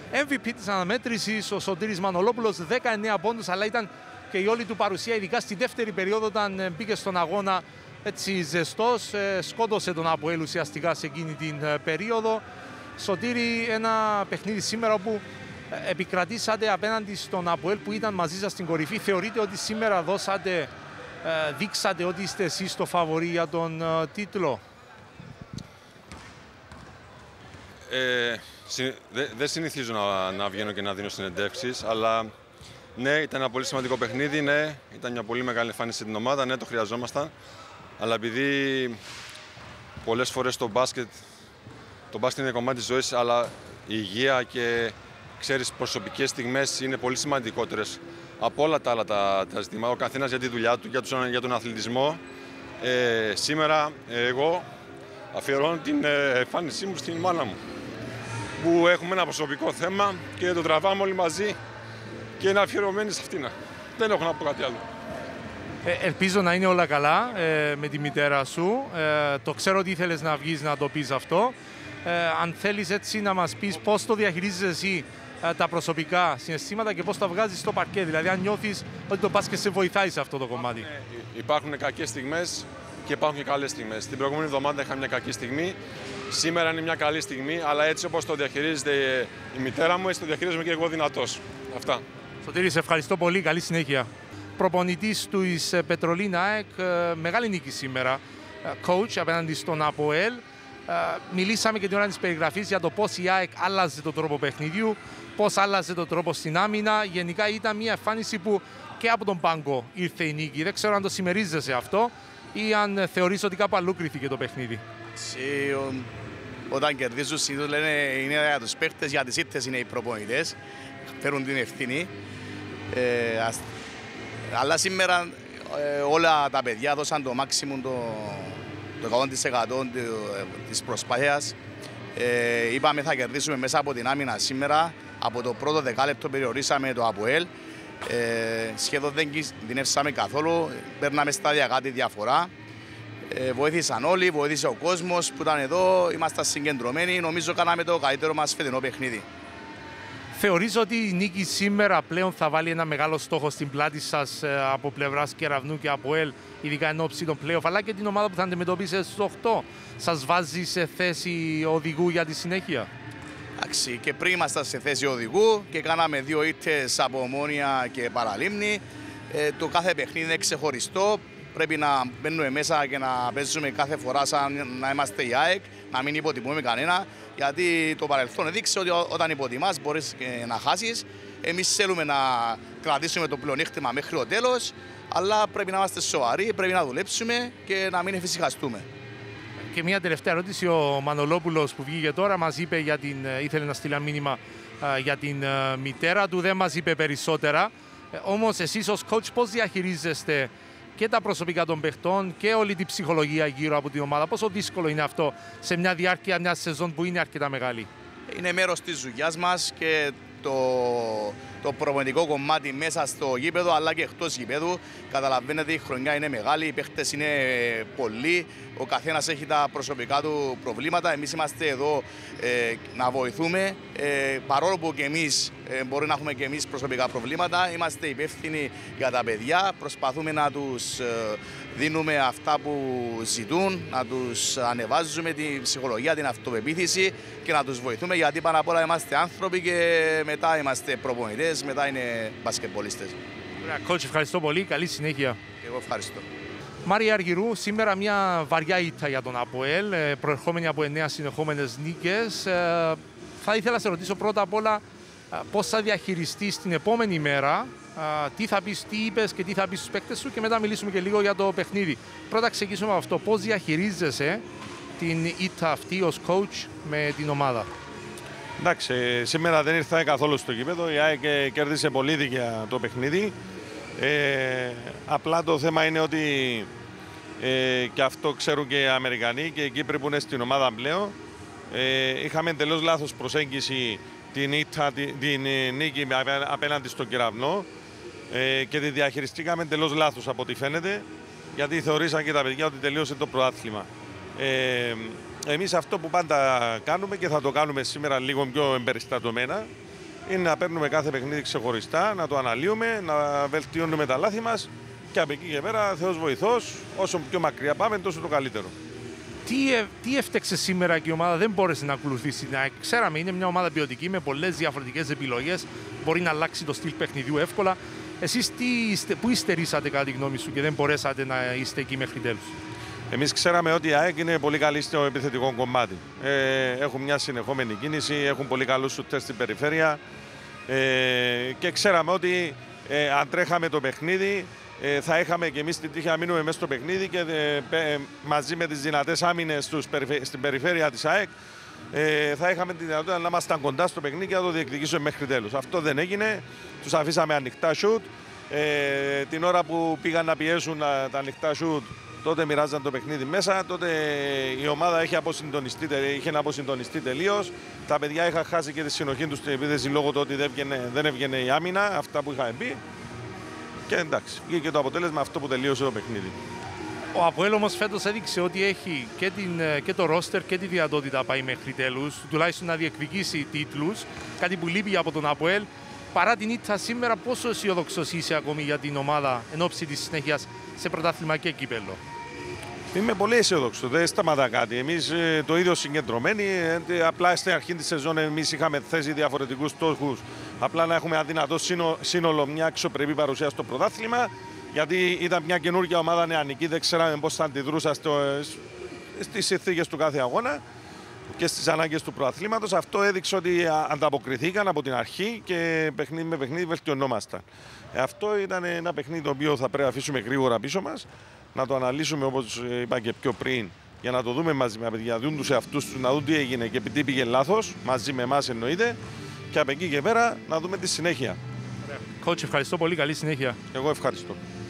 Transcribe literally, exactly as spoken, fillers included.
εμ βι πι της αναμέτρησης ο Σωτήρης Μανολόπουλος, δεκαεννέα πόντους, αλλά ήταν και η όλη του παρουσία, ειδικά στη δεύτερη περίοδο όταν μπήκε στον αγώνα έτσι ζεστός, σκότωσε τον ΑΠΟΕΛ ουσιαστικά σε εκείνη την περίοδο. Σωτήρη, ένα παιχνίδι σήμερα όπου επικρατήσατε απέναντι στον ΑΠΟΕΛ που ήταν μαζί σας στην κορυφή. Θεωρείτε ότι σήμερα δώσατε, δείξατε ότι είστε εσείς το φαβορί για τον τίτλο? Ε, Δεν δε συνηθίζω να, να βγαίνω και να δίνω συνεντεύξεις, αλλά ναι, ήταν ένα πολύ σημαντικό παιχνίδι, ναι, ήταν μια πολύ μεγάλη εμφάνιση στην ομάδα, ναι, το χρειαζόμασταν. Αλλά επειδή πολλές φορές το μπάσκετ, το μπάσκετ είναι κομμάτι της ζωής, αλλά η υγεία και ξέρεις, προσωπικές στιγμές είναι πολύ σημαντικότερες από όλα τα άλλα τα, τα ζητήματα. Ο καθένας για τη δουλειά του, για τον, για τον αθλητισμό. Ε, σήμερα εγώ αφιερώνω την εμφάνισή μου στην μάνα μου, που έχουμε ένα προσωπικό θέμα και το τραβάμε όλοι μαζί και είναι αφιερωμένοι σε αυτήν. Δεν έχω να πω κάτι άλλο. Ε, ελπίζω να είναι όλα καλά ε, με τη μητέρα σου. Ε, το ξέρω ότι ήθελες να βγεις να το πεις αυτό. Ε, αν θέλεις έτσι να μας πεις πώς το διαχειρίζεσαι εσύ ε, τα προσωπικά συναισθήματα και πώς τα βγάζεις στο παρκέ. Δηλαδή αν νιώθεις ότι το μπάσκετ σε βοηθάει σε αυτό το κομμάτι. Υπάρχουν, υπάρχουν κακές στιγμές και υπάρχουν και καλές στιγμές. Την προηγούμενη εβδομάδα είχα μια κακή στιγμή. Σήμερα είναι μια καλή στιγμή, αλλά έτσι όπως το διαχειρίζεται η μητέρα μου, έτσι το διαχειρίζομαι και εγώ δυνατός. Αυτά. Σωτήρη, σε ευχαριστώ πολύ. Καλή συνέχεια. Προπονητής του εις Πετρολίνα ΑΕΚ, μεγάλη νίκη σήμερα. Coach απέναντι στον ΑΠΟΕΛ. Μιλήσαμε και την ώρα της περιγραφής για το πώς η ΑΕΚ άλλαζε τον τρόπο παιχνιδιού, πώς άλλαζε τον τρόπο στην άμυνα. Γενικά ήταν μια εμφάνιση που και από τον πάγκο ήρθε η νίκη. Δεν ξέρω αν το συμμερίζεσαι αυτό ή αν θεωρείς ότι κάπου αλλού κρίθηκε το παιχνίδι. Όταν κερδίζουν συνήθως λένε είναι για τους παίχτες, για τις ήττες είναι οι προπονητές, φέρουν την ευθύνη. Ε, ας... Αλλά σήμερα ε, όλα τα παιδιά δώσαν το maximum, το, το εκατό τοις εκατό της προσπάθειας. Ε, είπαμε θα κερδίσουμε μέσα από την άμυνα σήμερα. Από το πρώτο δεκάλεπτο περιορίσαμε το ΑΠΟΕΛ. Ε, σχεδόν δεν κινδυνεύσαμε καθόλου, παίρναμε σταδιακά τη διαφορά. Ε, βοήθησαν όλοι, βοήθησε ο κόσμος που ήταν εδώ, ήμασταν συγκεντρωμένοι. Νομίζω κάναμε το καλύτερο μας φετινό παιχνίδι. Θεωρείς ότι η νίκη σήμερα πλέον θα βάλει ένα μεγάλο στόχο στην πλάτη σας από πλευράς Κεραυνού και ΑΠΟΕΛ, ειδικά εν ώψη των play-off, αλλά και την ομάδα που θα αντιμετωπίσετε στους οκτώ, σας βάζει σε θέση οδηγού για τη συνέχεια? Εντάξει, και πριν ήμασταν σε θέση οδηγού και κάναμε δύο ήττες από Ομόνοια και Παραλίμνη. Ε, το κάθε παιχνίδι είναι ξεχωριστό. Πρέπει να μπαίνουμε μέσα και να παίζουμε κάθε φορά σαν να είμαστε η ΑΕΚ, να μην υποτιμούμε κανένα. Γιατί το παρελθόν έδειξε ότι όταν υποτιμάς μπορείς να χάσεις. Εμείς θέλουμε να κρατήσουμε το πλεονέκτημα μέχρι το τέλος, αλλά πρέπει να είμαστε σοβαροί, πρέπει να δουλέψουμε και να μην εφησυχαστούμε. Και μια τελευταία ερώτηση. Ο Μανολόπουλος που βγήκε τώρα μας είπε για την, ήθελε να στείλει ένα μήνυμα για την μητέρα του, δεν μας είπε περισσότερα. Όμως εσείς ως coach πώς διαχειρίζεστε και τα προσωπικά των παιχτών και όλη την ψυχολογία γύρω από την ομάδα? Πόσο δύσκολο είναι αυτό σε μια διάρκεια μια σεζόν που είναι αρκετά μεγάλη? Είναι μέρος της δουλειάς μας και το, το προπονητικό κομμάτι μέσα στο γήπεδο αλλά και εκτός γήπεδου. Καταλαβαίνετε, η χρονιά είναι μεγάλη, οι παίχτες είναι πολλοί, ο καθένας έχει τα προσωπικά του προβλήματα. Εμείς είμαστε εδώ ε, να βοηθούμε, ε, παρόλο που και εμείς ε, μπορεί να έχουμε και εμείς προσωπικά προβλήματα. Είμαστε υπεύθυνοι για τα παιδιά, προσπαθούμε να τους ε, δίνουμε αυτά που ζητούν, να τους ανεβάζουμε την ψυχολογία, την αυτοπεποίθηση και να τους βοηθούμε, γιατί πάνω απ' όλα είμαστε άνθρωποι και μετά είμαστε προπονητές, μετά είναι μπασκετμπολίστες. Coach, ευχαριστώ πολύ. Καλή συνέχεια. Και εγώ ευχαριστώ. Μάρια Αργυρού, σήμερα μια βαριά ήττα για τον ΑΠΟΕΛ, προερχόμενη από εννέα συνεχόμενες νίκες. Θα ήθελα να σε ρωτήσω πρώτα απ' όλα πώς θα διαχειριστείς την επόμενη μέρα, τι θα πεις, τι είπες και τι θα πεις στους παίκτες σου και μετά μιλήσουμε και λίγο για το παιχνίδι. Πρώτα ξεκινήσουμε από αυτό. Πώς διαχειρίζεσαι την ήττα αυτή ως coach με την ομάδα? Εντάξει, σήμερα δεν ήρθα καθόλου στο γήπεδο. Η ΑΕΚ κέρδισε πολύ δίκαια το παιχνίδι. Ε, απλά το θέμα είναι ότι ε, και αυτό ξέρουν και οι Αμερικανοί και οι Κύπροι που είναι στην ομάδα πλέον. Ε, είχαμε εντελώς λάθος προσέγγιση την, ήττα, την, την νίκη απέναντι στον Κεραυνό ε, και τη διαχειριστήκαμε εντελώς λάθος από ό,τι φαίνεται, γιατί θεωρήσαν και τα παιδιά ότι τελείωσε το πρωτάθλημα. Ε, εμείς αυτό που πάντα κάνουμε και θα το κάνουμε σήμερα λίγο πιο εμπεριστατωμένα είναι να παίρνουμε κάθε παιχνίδι ξεχωριστά, να το αναλύουμε, να βελτιώνουμε τα λάθη μας και από εκεί και πέρα, Θεός βοηθός, όσο πιο μακριά πάμε, τόσο το καλύτερο. Τι, ε, τι έφταξε σήμερα και η ομάδα δεν μπόρεσε να ακολουθήσει? Να, ξέραμε, είναι μια ομάδα ποιοτική με πολλές διαφορετικές επιλογές. Μπορεί να αλλάξει το στυλ παιχνιδιού εύκολα. Εσείς τι, πού υστερήσατε κατά τη γνώμη σου και δεν μπορέσατε να είστε εκεί μέχρι τέλους? Εμείς ξέραμε ότι η ΑΕΚ είναι πολύ καλή στο επιθετικό κομμάτι. Ε, έχουν μια συνεχόμενη κίνηση, έχουν πολύ καλούς σουτέρ στην περιφέρεια ε, και ξέραμε ότι ε, αν τρέχαμε το παιχνίδι ε, θα είχαμε και εμείς την τύχη να μείνουμε μέσα στο παιχνίδι και ε, μαζί με τις δυνατές άμυνες στους, στην περιφέρεια της ΑΕΚ ε, θα είχαμε τη δυνατότητα να ήμασταν κοντά στο παιχνίδι και να το διεκδικήσουμε μέχρι τέλους. Αυτό δεν έγινε, τους αφήσαμε ανοιχτά σουτ. Ε, την ώρα που πήγαν να πιέσουν τα, τα ανοιχτά σουτ, τότε μοιράζαν το παιχνίδι μέσα, τότε η ομάδα είχε, αποσυντονιστεί, είχε να αποσυντονιστεί τελείως. Τα παιδιά είχαν χάσει και τη συνοχή τους στην επίθεση λόγω του ότι δεν έβγαινε, δεν έβγαινε η άμυνα, αυτά που είχαν πει. Και εντάξει, βγήκε το αποτέλεσμα αυτό που τελείωσε το παιχνίδι. Ο ΑΠΟΕΛ όμως φέτος έδειξε ότι έχει και, την, και το ρόστερ και τη δυνατότητα να πάει μέχρι τέλους, τουλάχιστον να διεκδικήσει τίτλους, κάτι που λείπει από τον ΑΠΟΕΛ. Παρά την ήττα σήμερα, πόσο αισιόδοξος είσαι ακόμη για την ομάδα εν ώψη της συνέχειας σε πρωτάθλημα και κύπελλο? Είμαι πολύ αισιόδοξο, δεν σταματά κάτι. Εμείς ε, το ίδιο συγκεντρωμένοι, ε, απλά στην αρχή της σεζόν εμείς είχαμε θέσει διαφορετικούς στόχους. Απλά να έχουμε αδυνατό σύνολο, μια αξιοπρεπή παρουσία στο πρωτάθλημα, γιατί ήταν μια καινούργια ομάδα νεανική, δεν ξέραμε πώς θα αντιδρούσα στο, στις συνθήκες του κάθε αγώνα και στις ανάγκες του πρωταθλήματος. Αυτό έδειξε ότι ανταποκριθήκαν από την αρχή και παιχνίδι με παιχνίδι βελτιωνόμασταν. Αυτό ήταν ένα παιχνίδι το οποίο θα πρέπει να αφήσουμε γρήγορα πίσω μας, να το αναλύσουμε όπως είπα και πιο πριν, για να το δούμε μαζί με τα παιδιά, να δουν τους εαυτούς τους, να δουν τι έγινε και τι πήγε λάθος, μαζί με εμάς εννοείται, και από εκεί και πέρα να δούμε τη συνέχεια. Coach, ευχαριστώ πολύ, καλή συνέχεια. Εγώ ευχαριστώ.